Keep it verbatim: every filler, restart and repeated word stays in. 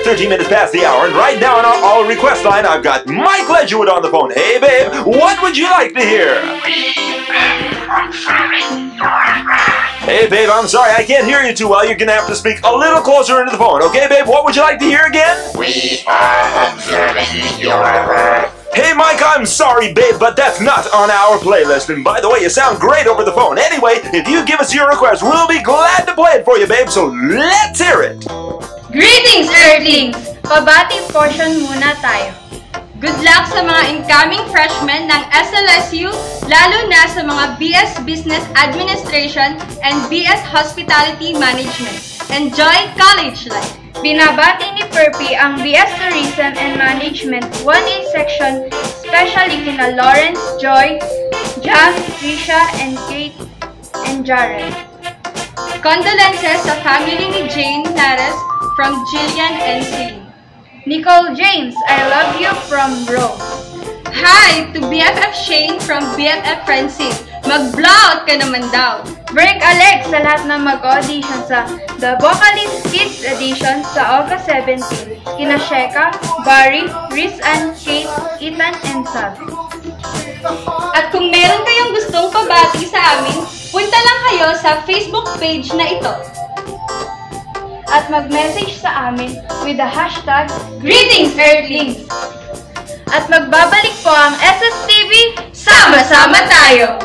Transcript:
thirteen minutes past the hour, and right now on our all request line, I've got Mike Ledgerwood on the phone. Hey, babe, what would you like to hear? Hey, babe, I'm sorry, I can't hear you too well. You're gonna have to speak a little closer into the phone. Okay, babe, what would you like to hear again? We are observing your work. Hey, Mike, I'm sorry, babe, but that's not on our playlist. And by the way, you sound great over the phone. Anyway, if you give us your request, we'll be glad to play it for you, babe, so let's hear it. Greetings, Earthlings! Pabati portion muna tayo. Good luck sa mga incoming freshmen ng S L S U, lalo na sa mga B S Business Administration and B S Hospitality Management. Enjoy college life! Binabati ni Perpy ang B S Tourism and Management one A section, especially kina Lawrence, Joy, Jam, Trisha, and Kate, and Jared. Condolences sa family ni Jane Nares from Jillian and Celine. Nicole James, I love you from Rome. Hi to B F F Shane from B F F Francis. Mag-blowout ka naman daw. Break Alex sa lahat na mag-audition sa The Vocalist Kids Edition sa August seventeenth. Kina Sheka, Barry, Riz and Kate, Ethan, and Sabi. At kung meron kayong gustong pabati sa amin, punta lang kayo sa Facebook page na ito. At mag-message sa amin with the hashtag Greetings, Earthlings! At magbabalik po ang S S T V, Sama-sama tayo!